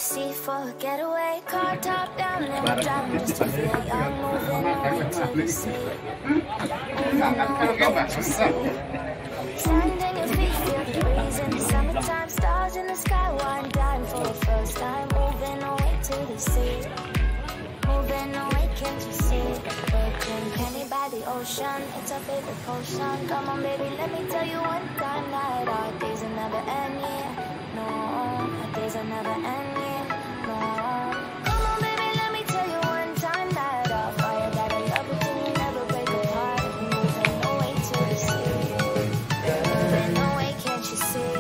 sea for a getaway. Car top down and we're driving just to feel young. Moving away to the sea. Moving away, can't you see? Sand in your feet, feel the breeze in the summertime. Stars in the sky, one dime for the first time. Moving away to the sea. Moving away, can't you see? Virgin penny by the ocean, it's our favorite potion. Come on baby, let me tell you one time that our days will never end, yeah. No, our days will never end, yeah. No. Come on baby, let me tell you one time that our fire that I love it till we never break apart. Moving away to the sea. Moving away, can't you see?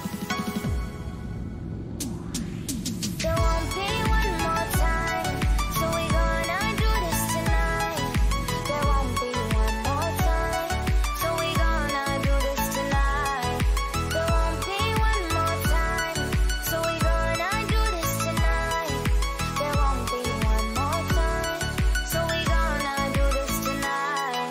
There won't be one more time, so we gonna do this tonight. There won't be one more time, so we gonna do this tonight. There won't be one more time, so we gonna do this tonight. There won't be one more time, so we gonna do this tonight.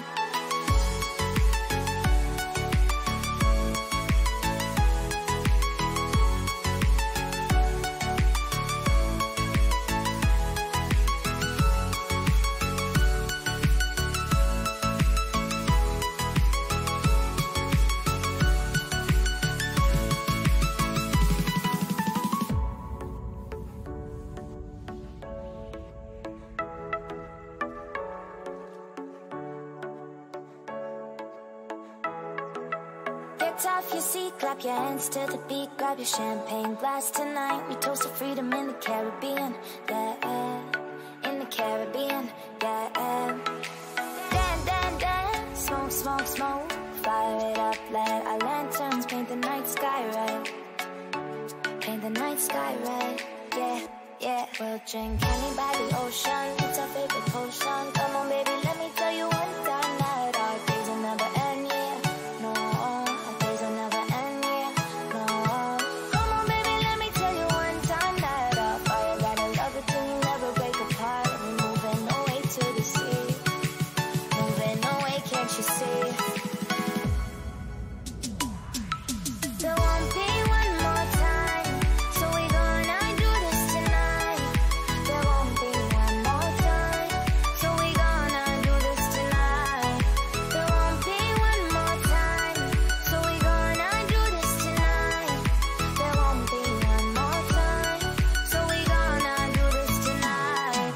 Get off your seat, clap your hands to the beat. Grab your champagne glass tonight. We toast to freedom in the Caribbean, yeah. In the Caribbean, yeah. Dan, dan, dan, smoke, smoke, smoke. Fire it up, let our lanterns paint the night sky red. Paint the night sky red, yeah, yeah. We'll drink honey by the ocean, it's our favorite potion. Come on baby, let me tell you one time that our days will never end, yeah. No, our days will never end, yeah. No. Come on baby, let me tell you one time that our fire that I love it till we never break apart. We're moving away to the sea. Moving away, can't you see? There won't be one more time, so we gonna do this tonight. There won't be one more time, so we gonna do this tonight. There won't be one more time, so we gonna do this tonight. There won't be one more time, so we gonna do this tonight.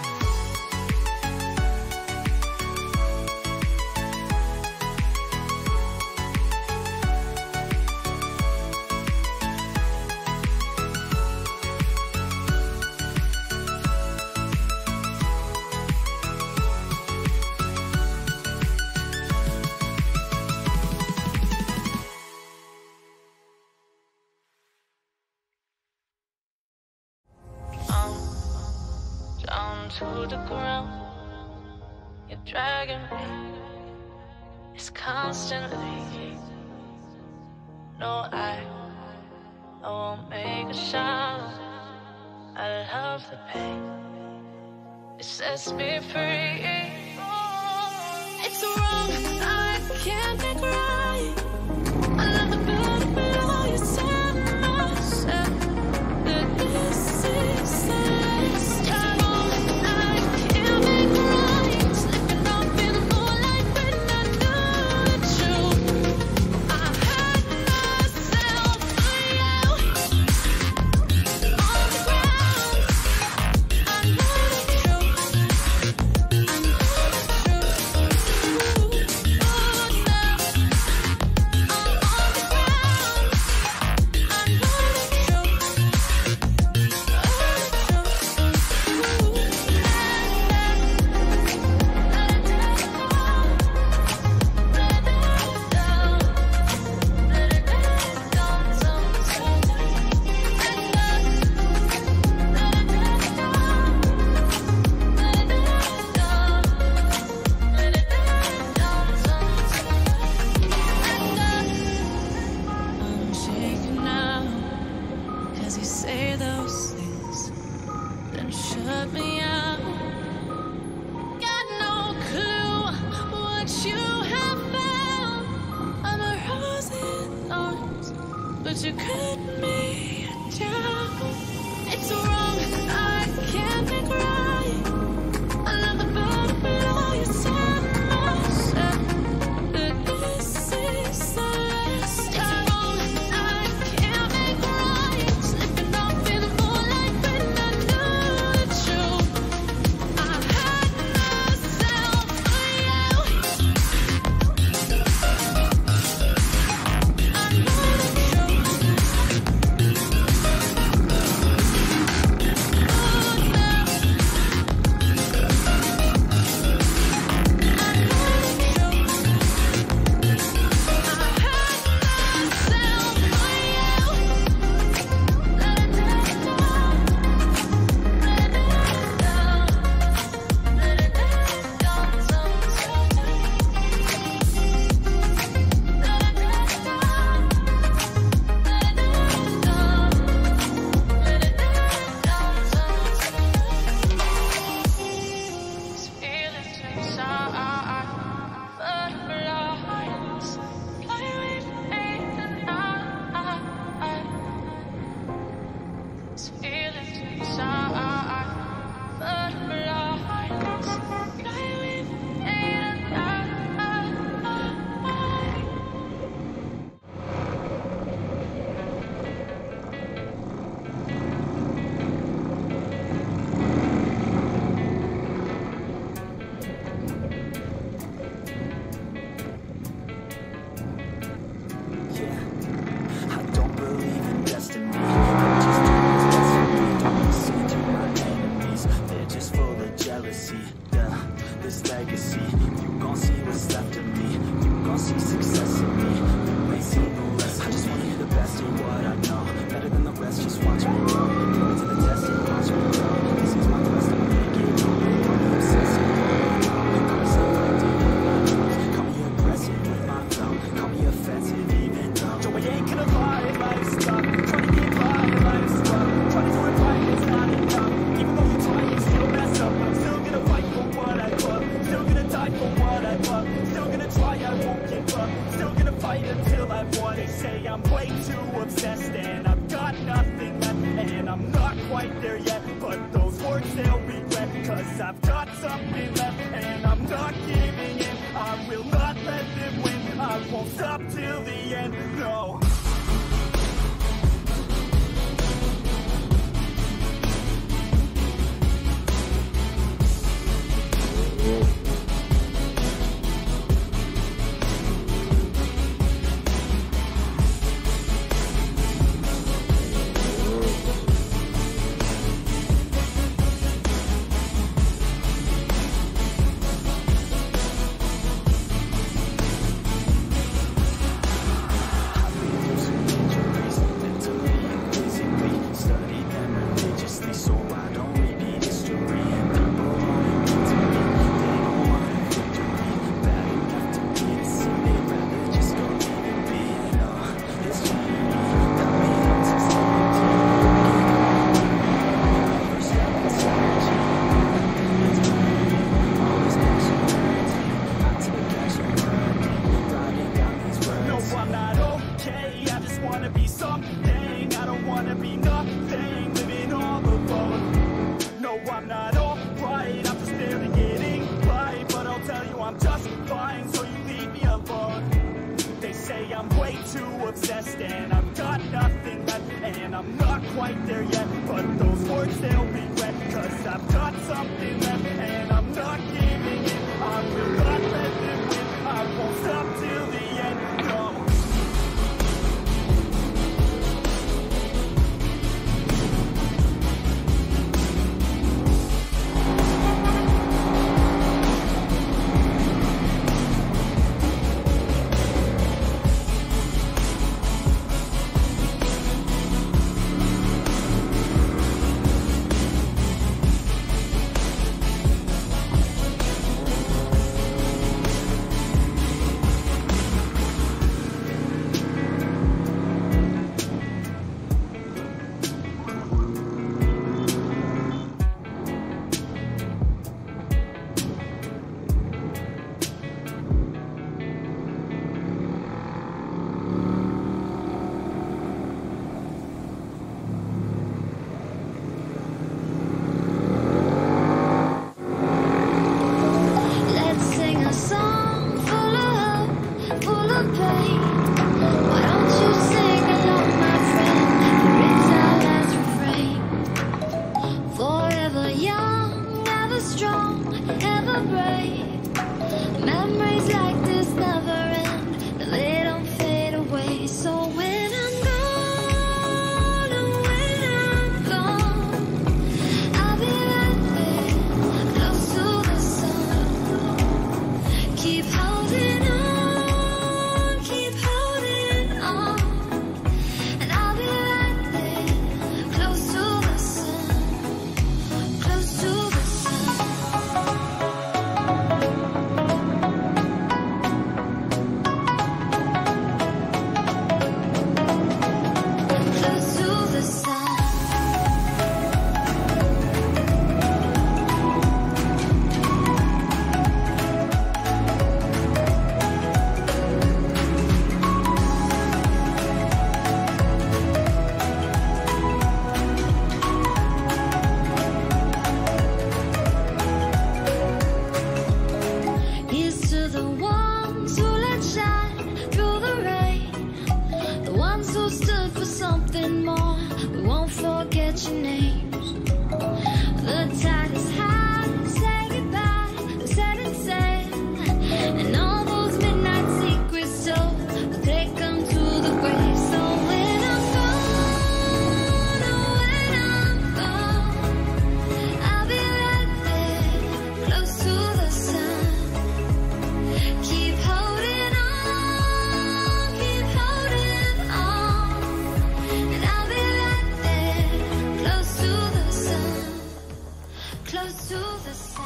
Down to the ground, you're dragging me. It's constantly. No, I won't make a sound. I love the pain. It sets me free. It's wrong, I can't make right. I love the blood below you said myself that this is the wrong, I can't make right. Slipping off in the moonlight when I know the truth. I had myself for you. On the ground, I know the truth. I know the truth. Oh, now but you cut me down. It's wrong. there yet, but those words they'll regret. Cause I've got something left and I'm not giving in. I will not let them win, I won't stop till the end, no. Obsessed and I've got nothing left, and I'm not quite there yet, but those words they'll regret. Cause I've got something left and I'm not giving in. I will not let them win, I won't stop till the end, no. Close to the sun.